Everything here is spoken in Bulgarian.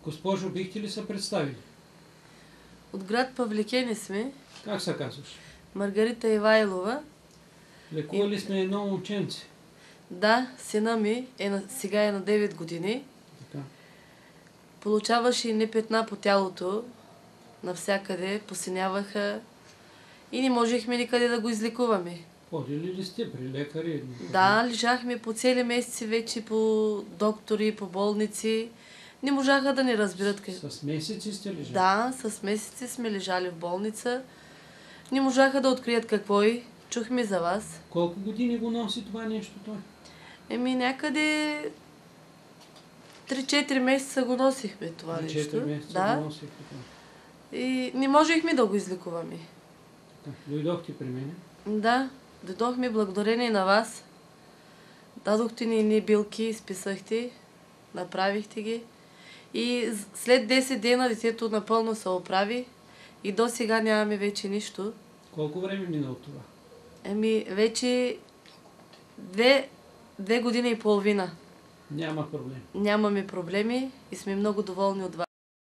Госпожо, бихте ли се представили? От град Павликени сме. Как се казваш? Маргарита Ивайлова. Лекували сме едно момченце. Да, сина ми сега е на 9 години. Така. Получаваше и петна по тялото. Навсякъде посиняваха и не можехме никъде да го излекуваме. Ходили ли сте при лекари? Да, лежахме по цели месеци вече по доктори, по болници. Не можаха да ни разберат. С месеци сте лежали? Да, с месеци сме лежали в болница. Не можаха да открият какво е. Чухме за вас. Колко години го носи това нещо той? Някъде 3-4 месеца го носихме това нещо. 3-4 месеца да. го носихме това. И не можехме да го излекуваме. Така. Дойдохте при мене? Да, дойдохме благодарение на вас. Дадохте ни билки, изписахте, направихте ги. И след 10 дена детето напълно се оправи и до сега нямаме вече нищо. Колко време мина от това? Вече 2 години и половина. Няма проблем. Нямаме проблеми и сме много доволни от вас.